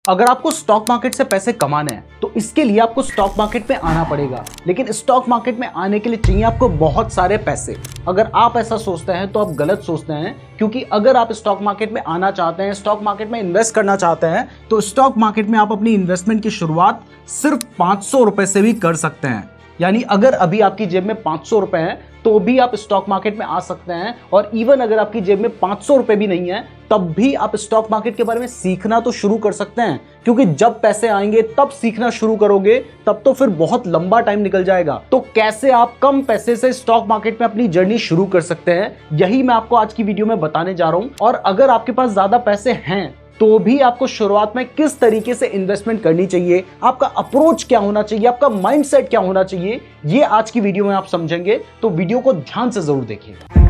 अगर आपको stock market से पैसे कमाने हैं तो इसके लिए आपको स्टॉक मार्केट में आना पड़ेगा, लेकिन स्टॉक मार्केट में आने के लिए चाहिए आपको बहुत सारे पैसे। अगर आप ऐसा सोचते हैं तो आप गलत सोचते हैं, क्योंकि अगर आप स्टॉक मार्केट में आना चाहते हैं, स्टॉक मार्केट में इन्वेस्ट करना चाहते हैं, तो स्टॉक मार्केट में आप अपनी इन्वेस्टमेंट की शुरुआत सिर्फ 500 रुपए से भी कर सकते हैं। यानी अगर अभी आपकी जेब में 500 रुपए हैं तो भी आप स्टॉक मार्केट में आ सकते हैं, और इवन अगर आपकी जेब में 500 रुपए भी नहीं है तब भी आप स्टॉक मार्केट के बारे में सीखना तो शुरू कर सकते हैं, क्योंकि जब पैसे आएंगे तब सीखना शुरू करोगे, तब तो फिर बहुत लंबा टाइम निकल जाएगा। तो कैसे आप कम पैसे से स्टॉक मार्केट में अपनी जर्नी शुरू कर सकते हैं, यही मैं आपको आज की वीडियो में बताने जा रहा हूं। और अगर आपके पास ज्यादा पैसे हैं तो भी आपको शुरुआत में किस तरीके से इन्वेस्टमेंट करनी चाहिए, आपका अप्रोच क्या होना चाहिए, आपका माइंडसेट क्या होना चाहिए, ये आज की वीडियो में आप समझेंगे। तो वीडियो को ध्यान से जरूर देखिएगा।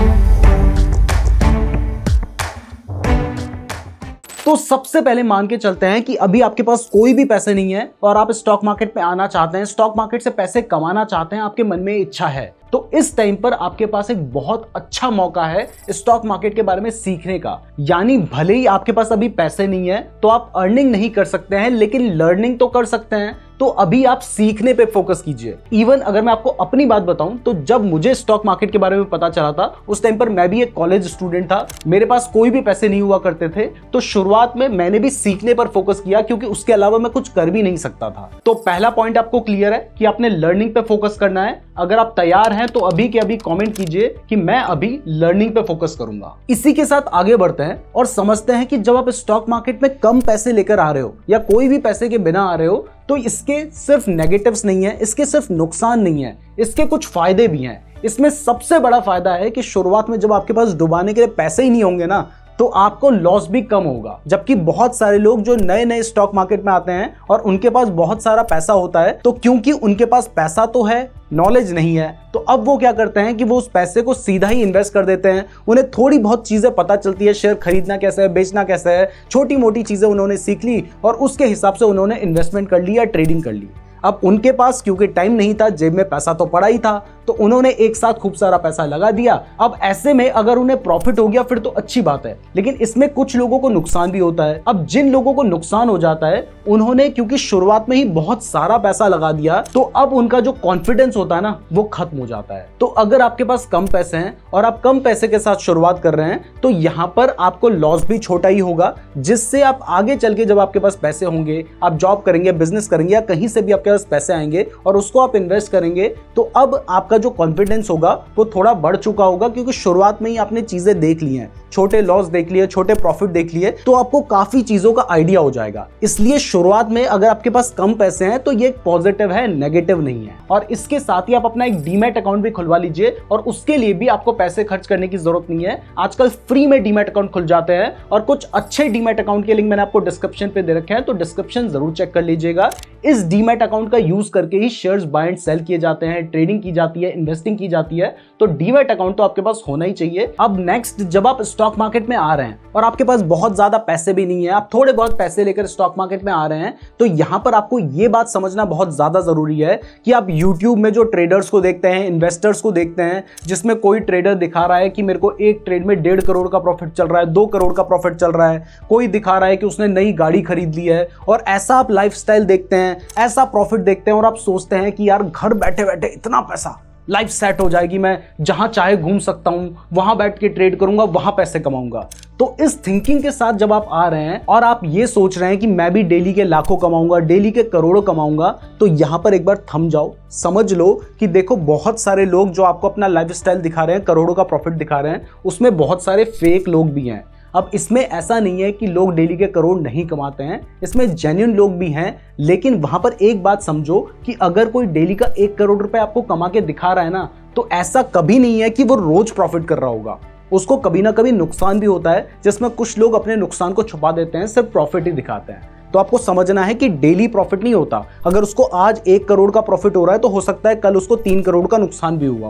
तो सबसे पहले मान के चलते हैं कि अभी आपके पास कोई भी पैसे नहीं है और आप स्टॉक मार्केट में आना चाहते हैं, स्टॉक मार्केट से पैसे कमाना चाहते हैं, आपके मन में इच्छा है। तो इस टाइम पर आपके पास एक बहुत अच्छा मौका है स्टॉक मार्केट के बारे में सीखने का। यानी भले ही आपके पास अभी पैसे नहीं है तो आप अर्निंग नहीं कर सकते हैं, लेकिन लर्निंग तो कर सकते हैं। तो अभी आप सीखने पे फोकस कीजिए। इवन अगर मैं आपको अपनी बात बताऊं तो जब मुझे स्टॉक मार्केट के बारे में पता चला था, उस टाइम पर मैं भी एक कॉलेज स्टूडेंट था, मेरे पास कोई भी पैसे नहीं हुआ करते थे। तो शुरुआत में मैंने भी सीखने पर फोकस किया, क्योंकि उसके अलावा मैं कुछ कर भी नहीं सकता था। तो पहला पॉइंट आपको क्लियर है कि आपने लर्निंग पे फोकस करना है। अगर आप तैयार हैं तो अभी के अभी कमेंट कीजिए कि मैं अभी लर्निंग पे फोकस करूंगा। इसी के साथ आगे बढ़ते हैं और समझते हैं कि जब आप स्टॉक मार्केट में कम पैसे लेकर आ रहे हो या कोई भी पैसे के बिना आ रहे हो, तो इसके सिर्फ नेगेटिव्स नहीं है, इसके सिर्फ नुकसान नहीं है, इसके कुछ फायदे भी हैं। इसमें सबसे बड़ा फायदा है कि शुरुआत में जब आपके पास डुबाने के लिए पैसे ही नहीं होंगे ना, तो आपको लॉस भी कम होगा। जबकि बहुत सारे लोग जो नए नए स्टॉक मार्केट में आते हैं और उनके पास बहुत सारा पैसा होता है, तो क्योंकि उनके पास पैसा तो है, नॉलेज नहीं है, तो अब वो क्या करते हैं कि वो उस पैसे को सीधा ही इन्वेस्ट कर देते हैं। उन्हें थोड़ी बहुत चीजें पता चलती है, शेयर खरीदना कैसे है, बेचना कैसे है, छोटी मोटी चीजें उन्होंने सीख ली और उसके हिसाब से उन्होंने इन्वेस्टमेंट कर ली या ट्रेडिंग कर ली। अब उनके पास क्योंकि टाइम नहीं था, जेब में पैसा तो पड़ा ही था, तो उन्होंने एक साथ खूब सारा पैसा लगा दिया। अब ऐसे में अगर उन्हें प्रॉफिट हो गया फिर तो अच्छी बात है, लेकिन इसमें कुछ लोगों को नुकसान भी होता है। अब जिन लोगों को नुकसान हो जाता है, उन्होंने क्योंकि शुरुआत में ही बहुत सारा पैसा लगा दिया, तो अब उनका जो कॉन्फिडेंस होता है ना, वो खत्म हो जाता है। तो अगर आपके पास कम पैसे हैं और आप कम पैसे के साथ शुरुआत कर रहे हैं, तो यहाँ पर आपको लॉस भी छोटा ही होगा, जिससे आप आगे चल के जब आपके पास पैसे होंगे, आप जॉब करेंगे, बिजनेस करेंगे या कहीं से भी आपके पास पैसे आएंगे और उसको आप इन्वेस्ट करेंगे, तो अब आपका जो कॉन्फिडेंस होगा वो थोड़ा बढ़ चुका होगा, क्योंकि शुरुआत में ही आपने चीजें देख ली हैं, छोटे लॉस देख लिए, छोटे प्रॉफिट देख लिए, तो आपको काफी चीजों का आइडिया हो जाएगा। इसलिए शुरुआत में अगर आपके पास कम पैसे हैं तो ये एक पॉजिटिव है, नेगेटिव नहीं है। और इसके साथ ही आप अपना एक डीमैट अकाउंट भी खुलवा लीजिए, और उसके लिए भी आपको पैसे खर्च करने की जरूरत नहीं है। आजकल फ्री में डीमैट अकाउंट खुल जाते हैं, और कुछ अच्छे डीमैट अकाउंट के लिंक मैंने आपको डिस्क्रिप्शन पे दे रखे हैं, तो डिस्क्रिप्शन जरूर चेक कर लीजिएगा। इस डीमैट अकाउंट का यूज करके ही शेयर्स बाय एंड सेल किए जाते हैं, ट्रेडिंग की जाती है, इन्वेस्टिंग की जाती है। तो डीमैट अकाउंट तो आपके पास होना ही चाहिए। अब नेक्स्ट, जब आप स्टॉक मार्केट में आ रहे हैं और आपके पास बहुत ज्यादा पैसे भी नहीं है, आप थोड़े बहुत पैसे लेकर स्टॉक मार्केट में आ रहे हैं, तो यहां पर आपको यह बात समझना बहुत ज्यादा जरूरी है कि आप YouTube में जो ट्रेडर्स को देखते हैं, इन्वेस्टर्स को देखते हैं, जिसमें कोई ट्रेडर दिखा रहा है कि मेरे को एक ट्रेड में 1.5 करोड़ का प्रॉफिट चल रहा है, 2 करोड़ का प्रॉफिट चल रहा है, कोई दिखा रहा है कि उसने नई गाड़ी खरीद ली है, और ऐसा आप लाइफस्टाइल देखते हैं, ऐसा प्रॉफिट देखते हैं, और आप सोचते हैं कि यार घर बैठे बैठे इतना पैसा, लाइफ सेट हो जाएगी, मैं जहां चाहे घूम सकता हूं, वहां बैठ के ट्रेड करूंगा, वहां पैसे कमाऊंगा। तो इस थिंकिंग के साथ जब आप आ रहे हैं और आप ये सोच रहे हैं कि मैं भी डेली के लाखों कमाऊंगा, डेली के करोड़ों कमाऊंगा, तो यहां पर एक बार थम जाओ, समझ लो कि देखो बहुत सारे लोग जो आपको अपना लाइफस्टाइल दिखा रहे हैं, करोड़ों का प्रॉफिट दिखा रहे हैं, उसमें बहुत सारे फेक लोग भी हैं। अब इसमें ऐसा नहीं है कि लोग डेली के करोड़ नहीं कमाते हैं, इसमें जेन्युइन लोग भी हैं, लेकिन वहां पर एक बात समझो कि अगर कोई डेली का 1 करोड़ रुपए आपको कमा के दिखा रहा है ना, तो ऐसा कभी नहीं है कि वो रोज प्रॉफिट कर रहा होगा। उसको कभी ना कभी नुकसान भी होता है, जिसमें कुछ लोग अपने नुकसान को छुपा देते हैं, सिर्फ प्रॉफिट ही दिखाते हैं। तो आपको समझना है कि डेली प्रॉफिट नहीं होता। अगर उसको आज 1 करोड़ का प्रॉफिट हो रहा है, तो हो सकता है कल उसको 3 करोड़ का नुकसान भी हुआ हो।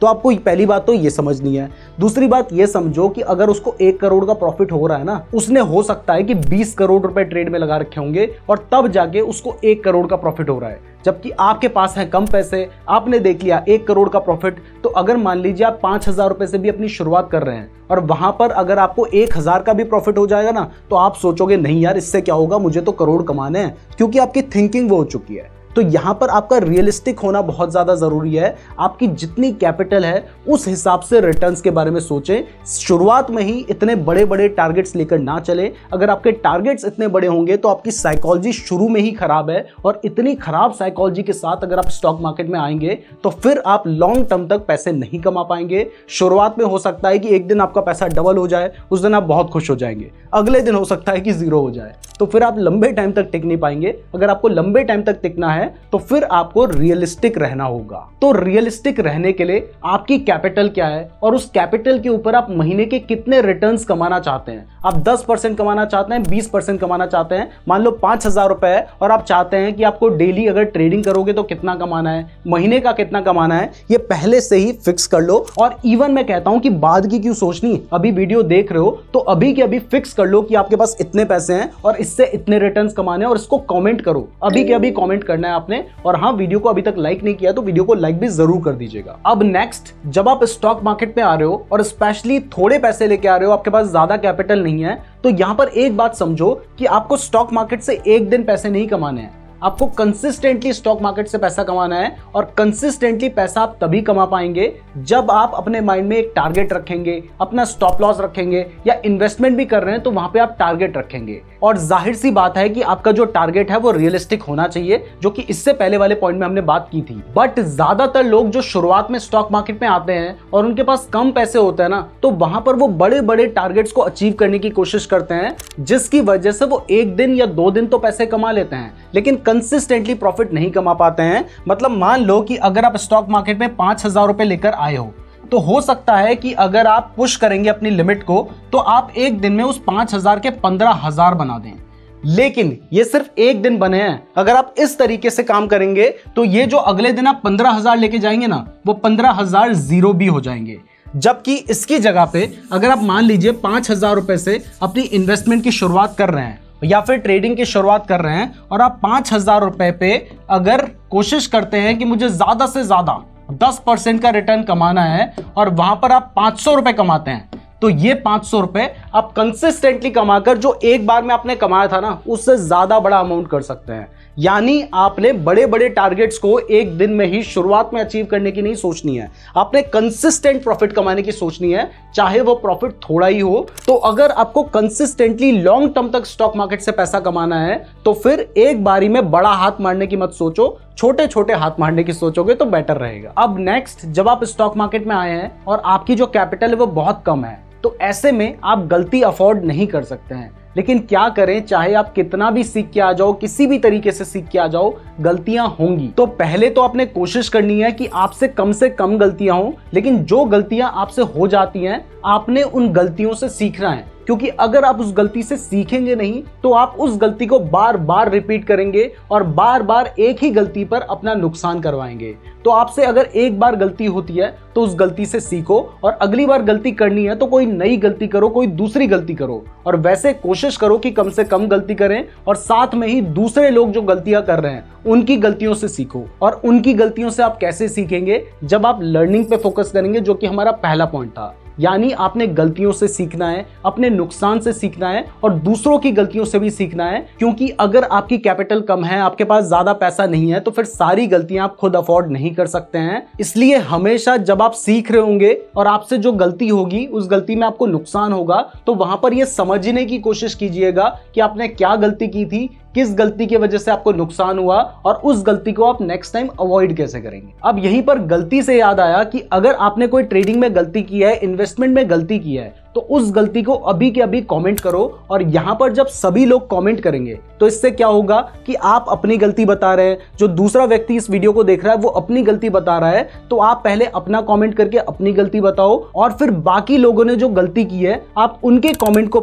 तो आपको पहली बात तो ये समझनी है। दूसरी बात ये समझो कि अगर उसको 1 करोड़ का प्रॉफिट हो रहा है ना, उसने हो सकता है कि 20 करोड़ रुपए ट्रेड में लगा रखे होंगे और तब जाके उसको 1 करोड़ का प्रॉफिट हो रहा है, जबकि आपके पास है कम पैसे, आपने देख लिया 1 करोड़ का प्रॉफिट। तो अगर मान लीजिए आप 5,000 रुपए से भी अपनी शुरुआत कर रहे हैं और वहां पर अगर आपको 1,000 का भी प्रॉफिट हो जाएगा ना, तो आप सोचोगे नहीं यार इससे क्या होगा, मुझे तो करोड़ कमाने हैं, क्योंकि आपकी थिंकिंग वो हो चुकी है। तो यहां पर आपका रियलिस्टिक होना बहुत ज्यादा जरूरी है। आपकी जितनी कैपिटल है उस हिसाब से रिटर्न्स के बारे में सोचें। शुरुआत में ही इतने बड़े बड़े टारगेट्स लेकर ना चले। अगर आपके टारगेट्स इतने बड़े होंगे तो आपकी साइकोलॉजी शुरू में ही खराब है, और इतनी खराब साइकोलॉजी के साथ अगर आप स्टॉक मार्केट में आएंगे तो फिर आप लॉन्ग टर्म तक पैसे नहीं कमा पाएंगे। शुरुआत में हो सकता है कि एक दिन आपका पैसा डबल हो जाए, उस दिन आप बहुत खुश हो जाएंगे, अगले दिन हो सकता है कि 0 हो जाए, तो फिर आप लंबे टाइम तक टिक नहीं पाएंगे। अगर आपको लंबे टाइम तक टिकना है तो फिर आपको रियलिस्टिक रहना होगा। तो रियलिस्टिक रहने के लिए आपकी कैपिटल क्या है और उस कैपिटल के ऊपर आप महीने के कितने रिटर्न्स कमाना चाहते हैं। आप 10% कमाना चाहते हैं, 20% कमाना चाहते हैं, मान लो 5,000 रुपए है और आप चाहते हैं कि आपको डेली अगर ट्रेडिंग करोगे तो कितना कमाना है, महीने का कितना कमाना है, ये पहले से ही फिक्स कर लो। और इवन मैं कहता हूं कि बाद की क्यों सोचनी, अभी वीडियो देख रहे हो तो अभी के अभी फिक्स कर लो कि आपके पास इतने पैसे हैं और इससे इतने रिटर्न्स कमाने हैं, और इसको कमेंट करो, अभी के अभी कमेंट करना है आपने। और हाँ, वीडियो को अभी तक लाइक नहीं किया तो वीडियो को लाइक भी जरूर कर दीजिएगा। अब नेक्स्ट, जब आप स्टॉक मार्केट में आ रहे हो और स्पेशली थोड़े पैसे लेके आ रहे हो, आपके पास ज्यादा कैपिटल नहीं है, तो यहां पर एक बात समझो कि आपको स्टॉक मार्केट से एक दिन पैसे नहीं कमाने हैं, आपको कंसिस्टेंटली स्टॉक मार्केट से पैसा कमाना है। और कंसिस्टेंटली पैसा आप तभी कमा पाएंगे जब आप अपने माइंड में एक टारगेट रखेंगे, अपना स्टॉप लॉस रखेंगे, या इन्वेस्टमेंट भी कर रहे हैं तो वहां पे आप टारगेट रखेंगे। और जाहिर सी बात है कि आपका जो टारगेट है वो रियलिस्टिक होना चाहिए, जो कि इससे पहले वाले पॉइंट में हमने बात की थी। बट ज्यादातर लोग जो शुरुआत में स्टॉक मार्केट में आते हैं और उनके पास कम पैसे होते हैं ना, तो वहां पर वो बड़े बड़े टारगेट्स को अचीव करने की कोशिश करते हैं, जिसकी वजह से वो 1 दिन या 2 दिन तो पैसे कमा लेते हैं, लेकिन कंसिस्टेंटली प्रॉफिट नहीं कमा पाते हैं। मतलब मान लो कि अगर आप स्टॉक मार्केट में 5,000 रुपए लेकर आए तो हो सकता है कि अगर आप पुश करेंगे अपनी लिमिट को तो आप एक दिन में उस 5,000 के 15,000 बना दें। लेकिन ये सिर्फ एक दिन बने हैं। अगर आप इस तरीके से काम करेंगे तो ये जो अगले दिन आप 15,000 लेके जाएंगे ना, वो 15,000 जीरो भी हो जाएंगे। जबकि इसकी जगह पे अगर आप मान लीजिए 5,000 रुपए से अपनी इन्वेस्टमेंट की शुरुआत कर रहे हैं या फिर ट्रेडिंग की शुरुआत कर रहे हैं, और आप 5,000 रुपए पे अगर कोशिश करते हैं कि मुझे ज्यादा से ज्यादा 10% का रिटर्न कमाना है, और वहां पर आप 500 रुपए कमाते हैं, तो ये 500 रुपए आप कंसिस्टेंटली कमाकर जो एक बार में आपने कमाया था ना, उससे ज्यादा बड़ा अमाउंट कर सकते हैं। यानी आपने बड़े बड़े टारगेट्स को एक दिन में ही शुरुआत में अचीव करने की नहीं सोचनी है, आपने कंसिस्टेंट प्रॉफिट कमाने की सोचनी है, चाहे वो प्रॉफिट थोड़ा ही हो। तो अगर आपको कंसिस्टेंटली लॉन्ग टर्म तक स्टॉक मार्केट से पैसा कमाना है तो फिर एक बारी में बड़ा हाथ मारने की मत सोचो, छोटे छोटे हाथ मारने की सोचोगे तो बेटर रहेगा। अब नेक्स्ट, जब आप स्टॉक मार्केट में आए हैं और आपकी जो कैपिटल है वो बहुत कम है, तो ऐसे में आप गलती अफोर्ड नहीं कर सकते हैं। लेकिन क्या करें, चाहे आप कितना भी सीख के आ जाओ, किसी भी तरीके से सीख के आ जाओ, गलतियां होंगी। तो पहले तो आपने कोशिश करनी है कि आपसे कम गलतियां हो, लेकिन जो गलतियां आपसे हो जाती हैं आपने उन गलतियों से सीखना है। क्योंकि अगर आप उस गलती से सीखेंगे नहीं तो आप उस गलती को बार बार रिपीट करेंगे और बार बार एक ही गलती पर अपना नुकसान करवाएंगे। तो आपसे अगर एक बार गलती होती है तो उस गलती से सीखो, और अगली बार गलती करनी है तो कोई नई गलती करो, कोई दूसरी गलती करो, और वैसे कोशिश करो कि कम से कम गलती करें, और साथ में ही दूसरे लोग जो गलतियां कर रहे हैं उनकी गलतियों से सीखो। और उनकी गलतियों से आप कैसे सीखेंगे, जब आप लर्निंग पे फोकस करेंगे, जो कि हमारा पहला पॉइंट था। यानी आपने गलतियों से सीखना है, अपने नुकसान से सीखना है, और दूसरों की गलतियों से भी सीखना है। क्योंकि अगर आपकी कैपिटल कम है, आपके पास ज्यादा पैसा नहीं है, तो फिर सारी गलतियां आप खुद अफोर्ड नहीं कर सकते हैं। इसलिए हमेशा जब आप सीख रहे होंगे और आपसे जो गलती होगी, उस गलती में आपको नुकसान होगा, तो वहां पर यह समझने की कोशिश कीजिएगा कि आपने क्या गलती की थी, किस गलती की वजह से आपको नुकसान हुआ, और उस गलती को आप नेक्स्ट टाइम अवॉइड कैसे करेंगे। अब यहीं पर गलती से याद आया कि अगर आपने कोई ट्रेडिंग में गलती की है, इन्वेस्टमेंट में गलती की है, तो उस गलती को अभी के अभी कमेंट करो। और यहां पर जब सभी लोग कमेंट करेंगे तो इससे क्या होगा कि आप अपनी गलती बता रहे हैं, जो दूसरा व्यक्ति इस वीडियो को देख रहा है वो अपनी गलती बता रहा है, तो आप पहले अपना कमेंट करके अपनी गलती बताओ, और फिर बाकी लोगों ने जो गलती की है आप उनके कमेंट को पढ़ो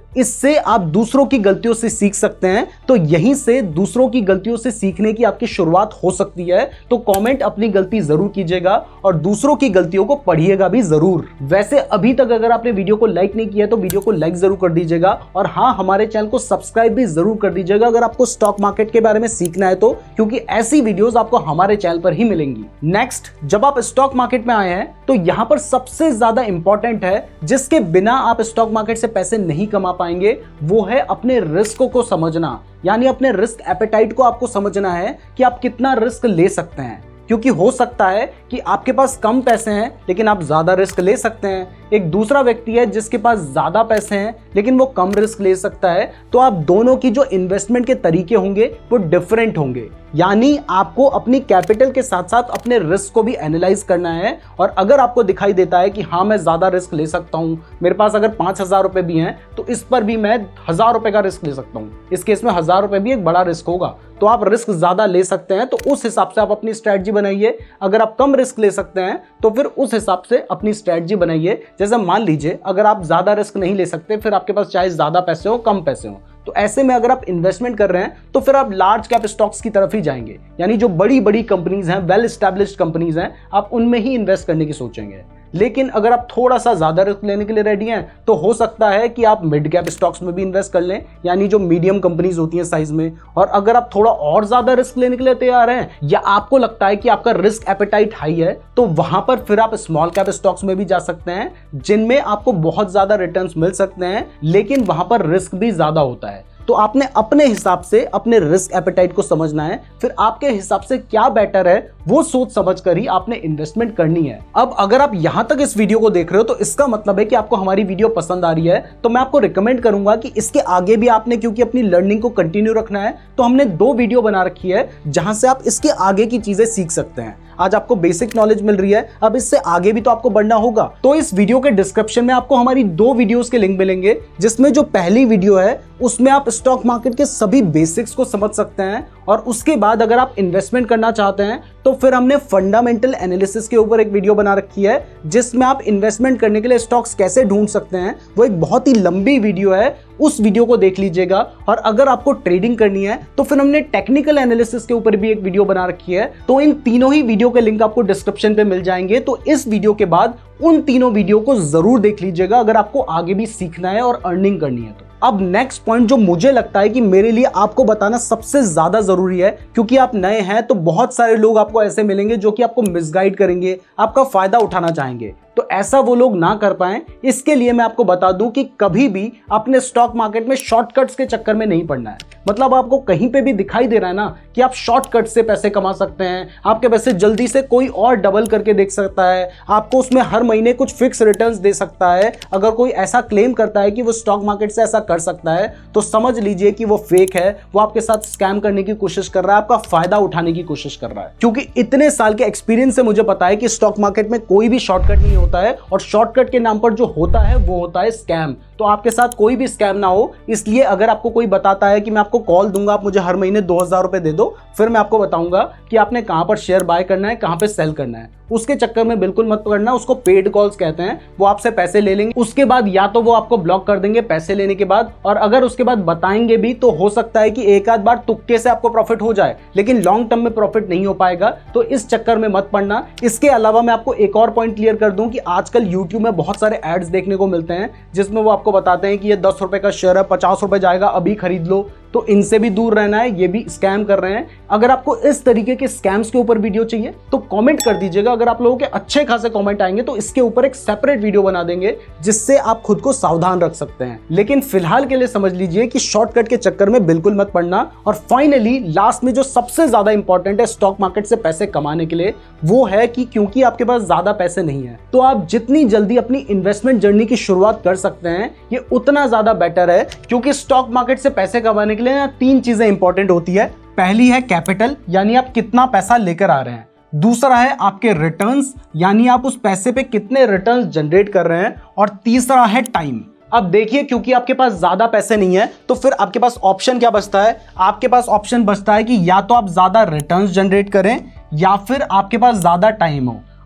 इससे आप दूसरों की गलतियों से सीख सकते हैं। तो यहीं से दूसरों की गलतियों से सीखने की आपकी शुरुआत हो सकती है। तो कमेंट अपनी गलती जरूर कीजिएगा और दूसरों की गलतियों को पढ़िएगा भी जरूर। वैसे अभी तक अगर आपने वीडियो को लाइक नहीं किया तो वीडियो को लाइक जरूर कर दीजिएगा और हाँ, हमारे चैनल को सब्सक्राइब भी जरूर कर दीजिएगा अगर आपको स्टॉक मार्केट के बारे में सीखना है तो, क्योंकि ऐसी वीडियोस आपको हमारे चैनल पर ही मिलेंगी। नेक्स्ट, जब आप स्टॉक मार्केट में आए हैं तो यहां पर सबसे ज्यादा इंपॉर्टेंट है, जिसके बिना आप स्टॉक मार्केट से पैसे नहीं कमा पाएंगे, वो है अपने रिस्क को समझना। यानी अपने रिस्क एपेटाइट को आपको समझना है कि आप कितना रिस्क ले सकते हैं, क्योंकि हो सकता है कि आपके पास कम पैसे हैं लेकिन आप ज्यादा रिस्क ले सकते हैं। एक दूसरा व्यक्ति है जिसके पास ज्यादा पैसे हैं लेकिन वो कम रिस्क ले सकता है। तो आप दोनों की जो इन्वेस्टमेंट के तरीके होंगे वो डिफरेंट होंगे। यानी आपको अपनी कैपिटल के साथ साथ अपने रिस्क को भी एनालाइज करना है। और अगर आपको दिखाई देता है कि हाँ, मैं ज्यादा रिस्क ले सकता हूं, मेरे पास अगर 5,000 रुपए भी हैं तो इस पर भी मैं 1,000 रुपए का रिस्क ले सकता हूं, इस केस में 1,000 रुपए भी एक बड़ा रिस्क होगा, तो आप रिस्क ज्यादा ले सकते हैं। तो उस हिसाब से आप अपनी स्ट्रेटजी बनाइए। अगर आप कम रिस्क ले सकते हैं तो फिर उस हिसाब से अपनी स्ट्रेटजी बनाइए। जैसे मान लीजिए अगर आप ज्यादा रिस्क नहीं ले सकते, फिर आपके पास चाहे ज्यादा पैसे हो कम पैसे हो, तो ऐसे में अगर आप इन्वेस्टमेंट कर रहे हैं तो फिर आप लार्ज कैप स्टॉक्स की तरफ ही जाएंगे। यानी जो बड़ी बड़ी कंपनीज हैं, वेल एस्टैब्लिश्ड कंपनीज हैं, आप उनमें ही इन्वेस्ट करने की सोचेंगे। लेकिन अगर आप थोड़ा सा ज्यादा रिस्क लेने के लिए रेडी हैं तो हो सकता है कि आप मिड कैप स्टॉक्स में भी इन्वेस्ट कर लें, यानी जो मीडियम कंपनीज होती हैं साइज में। और अगर आप थोड़ा और ज्यादा रिस्क लेने के लिए तैयार हैं या आपको लगता है कि आपका रिस्क एपेटाइट हाई है, तो वहां पर फिर आप स्मॉल कैप स्टॉक्स में भी जा सकते हैं, जिनमें आपको बहुत ज्यादा रिटर्न्स मिल सकते हैं लेकिन वहां पर रिस्क भी ज्यादा होता है। तो आपने अपने हिसाब से अपने रिस्क एपेटाइट को समझना है, फिर आपके हिसाब से क्या बेटर है वो सोच समझकर ही आपने इन्वेस्टमेंट करनी है। अब अगर आप यहां तक इस वीडियो को देख रहे हो तो इसका मतलब है कि आपको हमारी वीडियो पसंद आ रही है। तो मैं आपको रिकमेंड करूंगा कि इसके आगे भी आपने, क्योंकि अपनी लर्निंग को कंटिन्यू रखना है, तो हमने 2 वीडियो बना रखी है जहां से आप इसके आगे की चीजें सीख सकते हैं। आज आपको बेसिक नॉलेज मिल रही है, अब इससे आगे भी तो आपको बढ़ना होगा। तो इस वीडियो के डिस्क्रिप्शन में आपको हमारी 2 वीडियोस के लिंक मिलेंगे, जिसमें जो पहली वीडियो है उसमें आप स्टॉक मार्केट के सभी बेसिक्स को समझ सकते हैं। और उसके बाद अगर आप इन्वेस्टमेंट करना चाहते हैं तो फिर हमने फंडामेंटल एनालिसिस के ऊपर एक वीडियो बना रखी है, जिसमें आप इन्वेस्टमेंट करने के लिए स्टॉक्स कैसे ढूंढ सकते हैं। वो एक बहुत ही लंबी वीडियो है, उस वीडियो को देख लीजिएगा। और अगर आपको ट्रेडिंग करनी है तो फिर हमने टेक्निकल एनालिसिस के ऊपर भी एक वीडियो बना रखी है। तो इन तीनों ही वीडियो के लिंक आपको डिस्क्रिप्शन पे मिल जाएंगे। तो इस वीडियो के बाद उन तीनों वीडियो को जरूर देख लीजिएगा अगर आपको आगे भी सीखना है और अर्निंग करनी है तो। अब नेक्स्ट पॉइंट जो मुझे लगता है कि मेरे लिए आपको बताना सबसे ज्यादा जरूरी है, क्योंकि आप नए हैं तो बहुत सारे लोग आपको ऐसे मिलेंगे जो कि आपको मिसगाइड करेंगे, आपका फायदा उठाना चाहेंगे। तो ऐसा वो लोग ना कर पाए, इसके लिए मैं आपको बता दूं कि कभी भी अपने स्टॉक मार्केट में शॉर्टकट्स के चक्कर में नहीं पड़ना है। मतलब आपको कहीं पे भी दिखाई दे रहा है ना कि आप शॉर्टकट से पैसे कमा सकते हैं, आपके पैसे जल्दी से कोई और डबल करके देख सकता है, आपको उसमें हर महीने कुछ फिक्स रिटर्न्स दे सकता है। अगर कोई ऐसा क्लेम करता है कि वो स्टॉक मार्केट से ऐसा कर सकता है तो समझ लीजिए कि वो फेक है, वो आपके साथ स्कैम करने की कोशिश कर रहा है, आपका फायदा उठाने की कोशिश कर रहा है। क्योंकि इतने साल के एक्सपीरियंस से मुझे पता है कि स्टॉक मार्केट में कोई भी शॉर्टकट नहीं होता है, और शॉर्टकट के नाम पर जो होता है वो होता है स्कैम। तो आपके साथ कोई भी स्कैम ना हो, इसलिए अगर आपको कोई बताता है कि मैं आपको कॉल दूंगा, आप मुझे हर महीने 2,000 रुपए दे दो, फिर मैं आपको बताऊंगा कि आपने कहां पर शेयर बाय करना है, कहां पे सेल करना है, उसके चक्कर में बिल्कुल मत पकड़ना। उसको पेड कॉल्स कहते हैं। वो आपसे पैसे ले लेंगे, उसके बाद या तो वो आपको ब्लॉक कर देंगे पैसे लेने के बाद, और अगर उसके बाद बताएंगे भी तो हो सकता है कि एक आध बार तुक्के से आपको प्रॉफिट हो जाए, लेकिन लॉन्ग टर्म में प्रॉफिट नहीं हो पाएगा। तो इस चक्कर में मत पड़ना। इसके अलावा मैं आपको एक और पॉइंट क्लियर कर दूं कि आजकल यूट्यूब में बहुत सारे एड्स देखने को मिलते हैं, जिसमें वो आपको बताते हैं कि ये 10 रुपए का शेयर है, 50 रुपए जाएगा, अभी खरीद लो। तो इनसे भी दूर रहना है, ये भी स्कैम कर रहे हैं। अगर आपको इस तरीके के स्कैम्स के ऊपर वीडियो चाहिए तो कमेंट कर दीजिएगा। अगर आप लोगों के अच्छे खासे कमेंट आएंगे तो इसके ऊपर एक सेपरेट वीडियो बना देंगे, जिससे आप खुद को सावधान रख सकते हैं। लेकिन फिलहाल के लिए समझ लीजिए कि शॉर्टकट के चक्कर में बिल्कुल मत पड़ना। और फाइनली लास्ट में जो सबसे ज्यादा इंपॉर्टेंट है स्टॉक मार्केट से पैसे कमाने के लिए, वो है कि क्योंकि आपके पास ज्यादा पैसे नहीं है तो आप जितनी जल्दी अपनी इन्वेस्टमेंट जर्नी की शुरुआत कर सकते हैं, ये उतना ज्यादा बेटर है। क्योंकि स्टॉक मार्केट से पैसे कमाने के लिए 3 चीजें इंपॉर्टेंट होती है। पहली है कैपिटल, यानी आप कितना पैसा लेकर आ रहे हैं। दूसरा है आपके रिटर्न्स, यानी आप उस पैसे पे कितने रिटर्न्स जनरेट कर रहे हैं। और तीसरा है टाइम। अब देखिए, क्योंकि आपके पास ज्यादा पैसे नहीं है तो फिर आपके पास ऑप्शन क्या बचता है? आपके पास ऑप्शन बचता है कि या तो आप ज्यादा रिटर्न्स जनरेट करें या फिर आपके पास ज्यादा टाइम हो।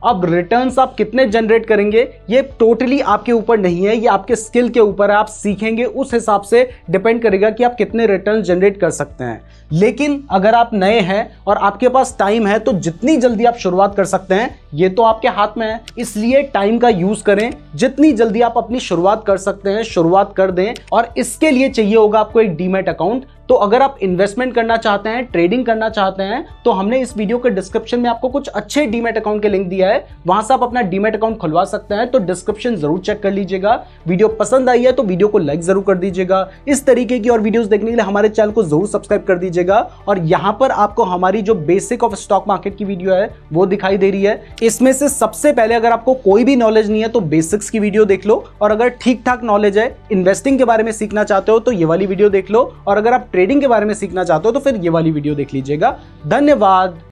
अब रिटर्न्स आप कितने जनरेट करेंगे ये टोटली आपके ऊपर नहीं है, ये आपके स्किल के ऊपर है। आप सीखेंगे उस हिसाब से डिपेंड करेगा कि आप कितने रिटर्न जनरेट कर सकते हैं। लेकिन अगर आप नए हैं और आपके पास टाइम है तो जितनी जल्दी आप शुरुआत कर सकते हैं ये तो आपके हाथ में है। इसलिए टाइम का यूज करें, जितनी जल्दी आप अपनी शुरुआत कर सकते हैं शुरुआत कर दें। और इसके लिए चाहिए होगा आपको एक डीमैट अकाउंट। तो अगर आप इन्वेस्टमेंट करना चाहते हैं, ट्रेडिंग करना चाहते हैं, तो हमने इस वीडियो के डिस्क्रिप्शन में आपको कुछ अच्छे डीमैट अकाउंट के लिंक दिया है, वहां से आप अपना डीमैट अकाउंट खुलवा सकते हैं। तो डिस्क्रिप्शन जरूर चेक कर लीजिएगा। वीडियो पसंद आई है तो वीडियो को लाइक जरूर कर दीजिएगा। इस तरीके की और वीडियोस देखने के लिए हमारे चैनल को जरूर सब्सक्राइब कर दीजिएगा। और यहां पर आपको हमारी जो बेसिक ऑफ स्टॉक मार्केट की वीडियो है वो दिखाई दे रही है। इसमें से सबसे पहले अगर आपको कोई भी नॉलेज नहीं है तो बेसिक्स की वीडियो देख लो, और अगर ठीक ठाक नॉलेज है, इन्वेस्टिंग के बारे में सीखना चाहते हो तो ये वाली वीडियो देख लो, और अगर आप ट्रेडिंग के बारे में सीखना चाहते हो तो फिर ये वाली वीडियो देख लीजिएगा। धन्यवाद।